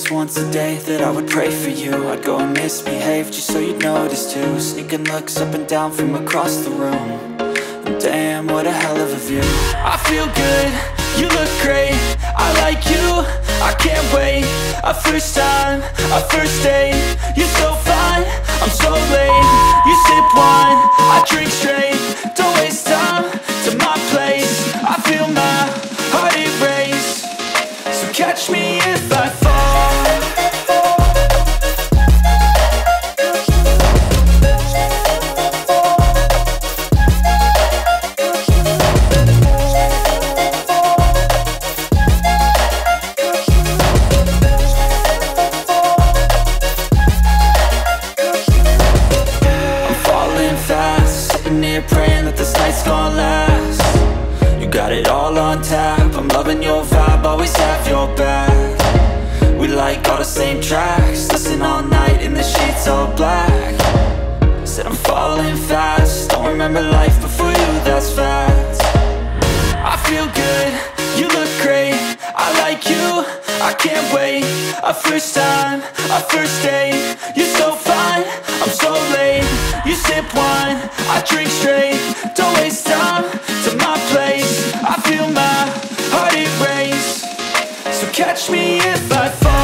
just once a day that I would pray for you. I'd go and misbehave just so you'd notice too. Sneaking looks up and down from across the room. And damn, what a hell of a view. I feel good, you look great, I like you, I can't wait. A first time, a first date, you're so fine, I'm so late. You sip wine, I drink straight, don't waste time to my place. I feel my heart erase, so catch me if I fall. Praying that this night's gonna last. You got it all on tap, I'm loving your vibe, always have your back. We like all the same tracks, listen all night in the sheets all black. Said I'm falling fast, don't remember life before you, that's fact. I feel good, you look great, I like you, I can't wait. A first time, a first date, you're so fine, I'm so late. You sip wine, I drink straight, don't waste time to my place. I feel my heart erase, so catch me if I fall.